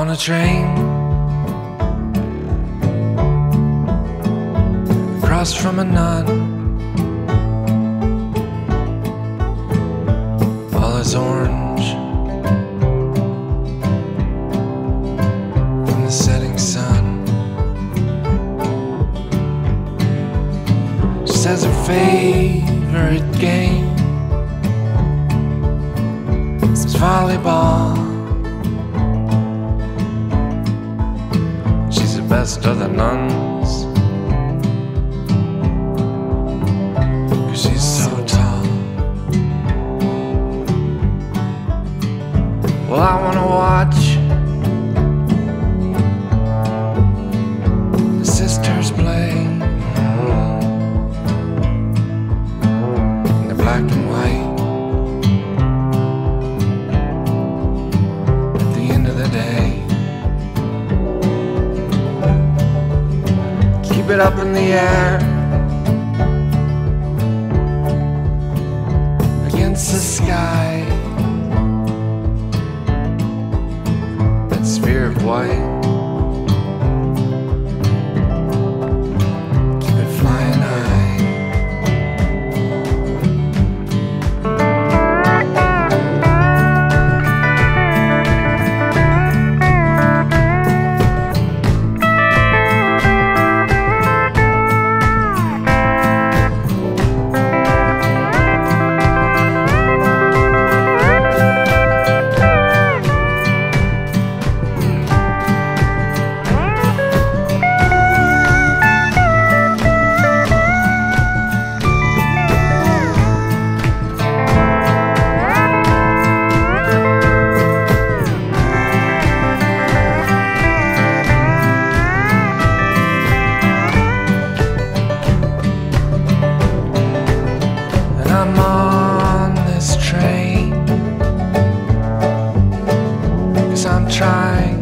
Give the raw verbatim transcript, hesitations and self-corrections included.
on a train across from a nun. All is orange from the setting sun. She says her favorite game is volleyball. She's the best of the nuns, 'cause she's so tall. Well, I wanna watch the sisters play in the black and white. At the end of the day, keep it up in the air against the sky. That sphere of white, keep it flying high. I'm on this train 'cause I'm trying